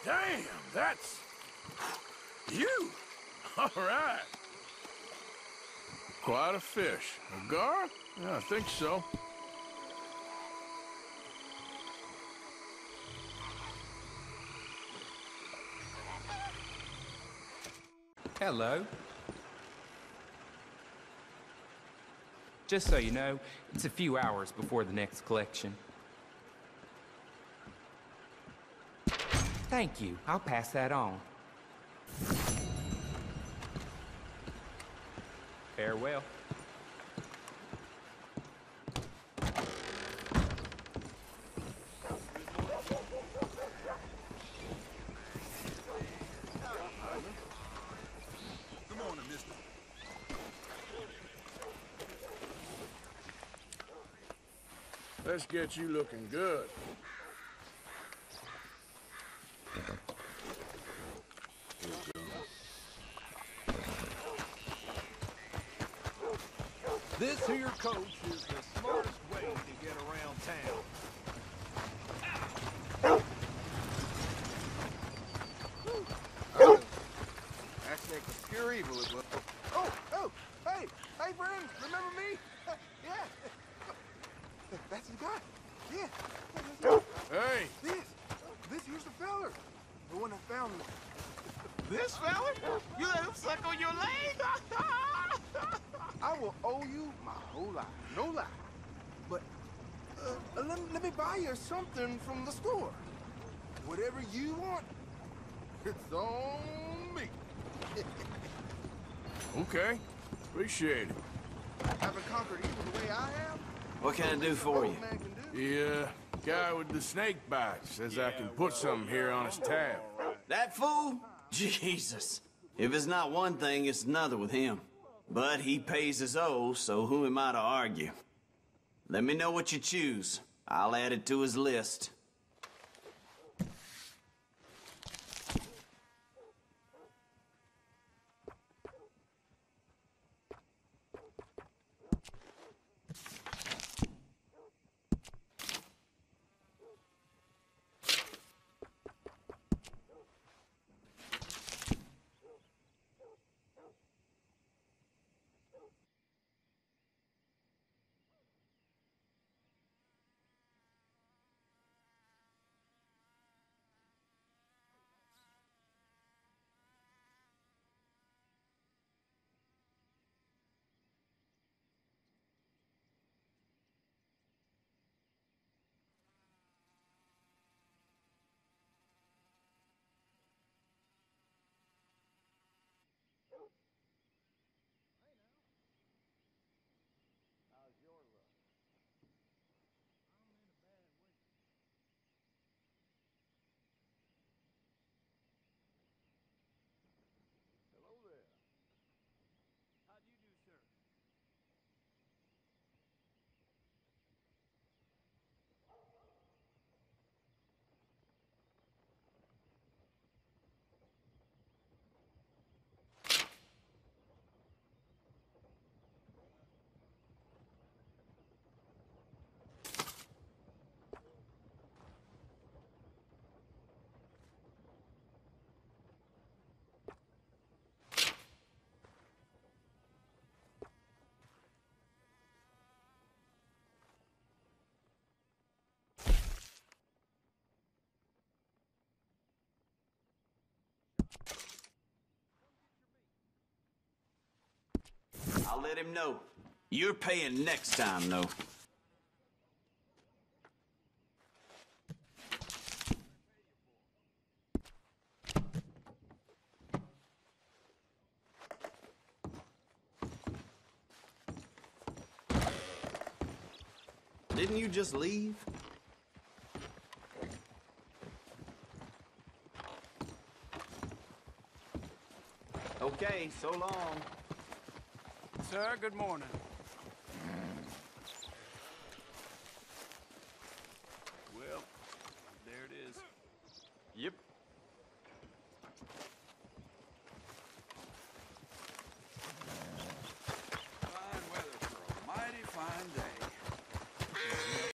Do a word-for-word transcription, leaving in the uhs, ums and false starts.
Damn, that's... you! All right. Quite a fish. A gar? Yeah, I think so. Hello. Just so you know, it's a few hours before the next collection. Thank you. I'll pass that on. Farewell. Good morning, mister. Let's get you looking good. This here coach is the smartest way to get around town. Actually, a pure evil as well. Oh, oh, hey, hey, friend, remember me? Yeah, that's the guy. Yeah. Hey! This, this here's the feller, the one that found me. This fella? You let him suck on your leg? I will owe you my whole life, no lie. But uh, uh, let, let me buy you something from the store. Whatever you want, it's on me. Okay. Appreciate it. Haven't conquered evil the way I have. What can I do for you? Man can do. The, uh, guy with the snake bite says I can put something here on his tab. That fool? Jesus. If it's not one thing, it's another with him. But he pays his owe, so who am I to argue? Let me know what you choose. I'll add it to his list. I'll let him know. You're paying next time, though. Didn't you just leave? Okay, so long. Sir, good morning. Well, there it is. Yep.